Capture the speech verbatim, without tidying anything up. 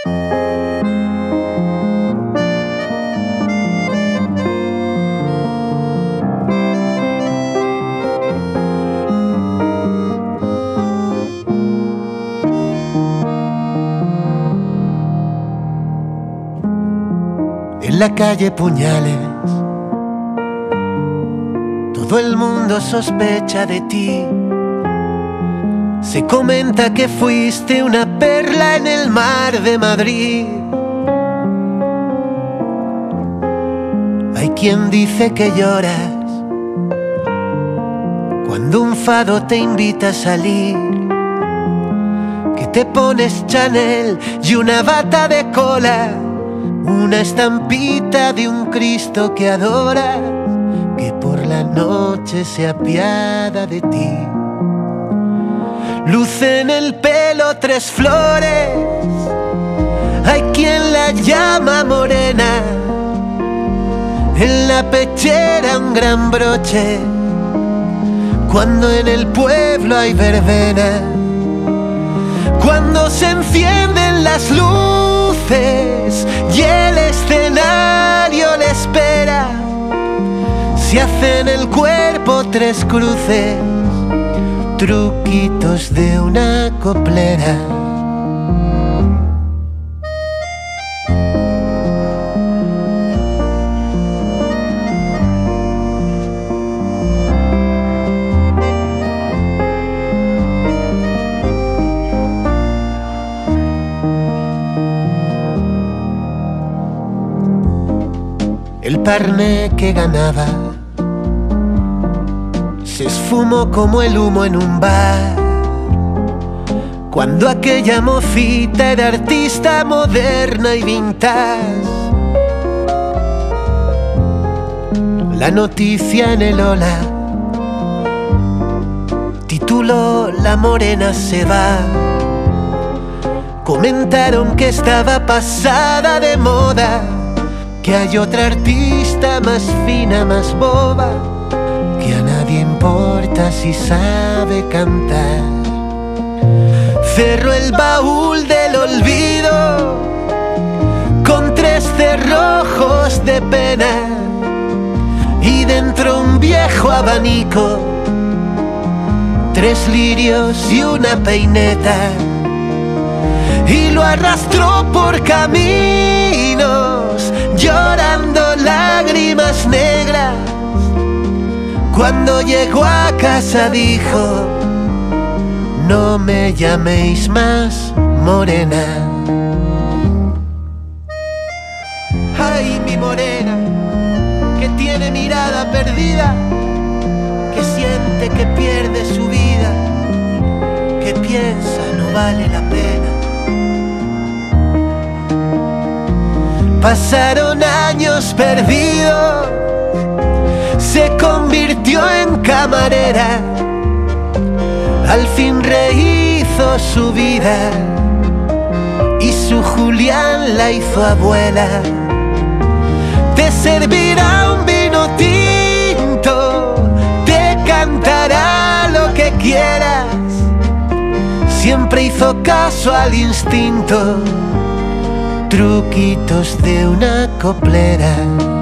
En la calle puñales, todo el mundo sospecha de ti. Se comenta que fuiste una perla en el mar de Madrid. Hay quien dice que lloras cuando un fado te invita a salir, que te pones Chanel y una bata de cola, una estampita de un Cristo que adoras, que por la noche se apiada de ti. Luce en el pelo tres flores, hay quien la llama morena, en la pechera un gran broche, cuando en el pueblo hay verbena, cuando se encienden las luces y el escenario le espera, se hacen el cuerpo tres cruces, truquitos de una coplera. El parné que ganaba se esfumó como el humo en un bar, cuando aquella mocita era artista moderna y vintage. La noticia en el Hola tituló "La morena se va". Comentaron que estaba pasada de moda, que hay otra artista más fina, más boba, que a nadie importa si sabe cantar. Cerró el baúl del olvido con tres cerrojos de pena y dentro un viejo abanico, tres lirios y una peineta, y lo arrastró por caminos llorando lágrimas negras. Cuando llegó a casa dijo: no me llaméis más morena. Ay, mi morena, que tiene mirada perdida, que siente que pierde su vida, que piensa no vale la pena. Pasaron años perdidos, se convirtió en camarera, al fin rehizo su vida y su Julián la hizo abuela. Te servirá un vino tinto, te cantará lo que quieras, siempre hizo caso al instinto, truquitos de una coplera.